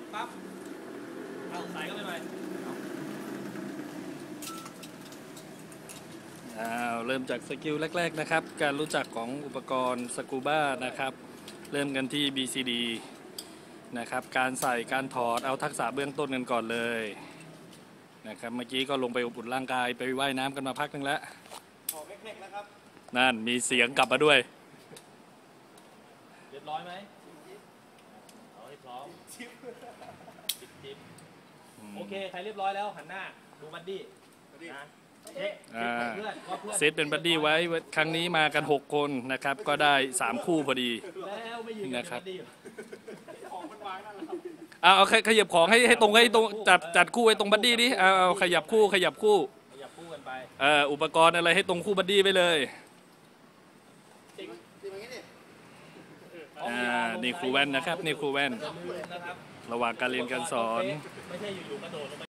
ปั๊บเอาใส่เข้าไปหน่อยเริ่มจากสกิลแรกๆนะครับการรู้จักของอุปกรณ์สกูบ้านะครับเริ่มกันที่ BCD นะครับการใส่การถอดเอาทักษะเบื้องต้นกันก่อนเลยนะครับเมื่อกี้ก็ลงไปอบอุ่นร่างกายไปว่ายน้ำกันมาพักนึงแล้วออกเล็กๆนะครับนั่นมีเสียงกลับมาด้วยเรียบร้อยไหมเอาให้พร้อมจิ๊บโอเคใครเรียบร้อยแล้วหันหน้าดูบัดดี้นะเซตเป็นบัดดี้ไว้ครั้งนี้มากัน6คนนะครับก็ได้3คู่พอดีนะครับเอาขยับของให้ตรงจัดคู่ไว้ตรงบัดดี้ดิเอาขยับคู่กันไปอุปกรณ์อะไรให้ตรงคู่บัดดี้ไปเลยนี่ครูแว่นนะครับนี่ครูแว่นระหว่างการเรียนการสอนไม่ใช่อยู่ๆกระโดดลงไป